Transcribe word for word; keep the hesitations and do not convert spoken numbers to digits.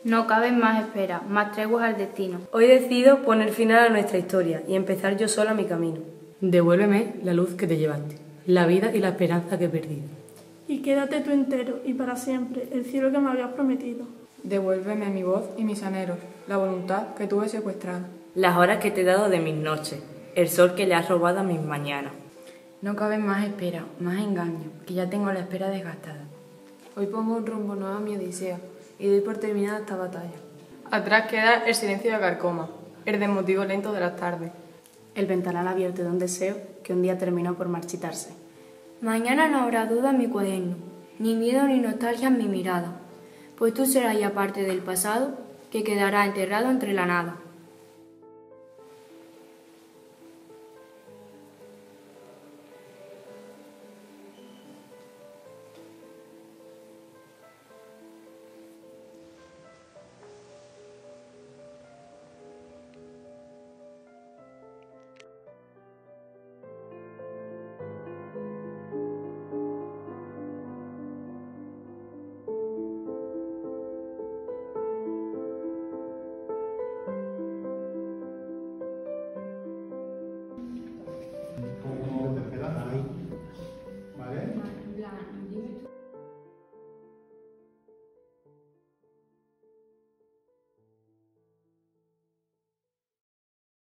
No caben más esperas, más treguas al destino. Hoy decido poner final a nuestra historia y empezar yo sola mi camino. Devuélveme la luz que te llevaste, la vida y la esperanza que he perdido. Y quédate tú entero y para siempre, el cielo que me habías prometido. Devuélveme mi voz y mis anhelos, la voluntad que tuve secuestrada. Las horas que te he dado de mis noches, el sol que le has robado a mis mañanas. No caben más esperas, más engaños, que ya tengo la espera desgastada. Hoy pongo un rumbo nuevo a mi odisea y doy por terminada esta batalla. Atrás queda el silencio de Carcoma, el desmotivo lento de las tardes. El ventanal abierto de un deseo que un día terminó por marchitarse. Mañana no habrá duda en mi cuaderno, ni miedo ni nostalgia en mi mirada, pues tú serás ya parte del pasado que quedará enterrado entre la nada.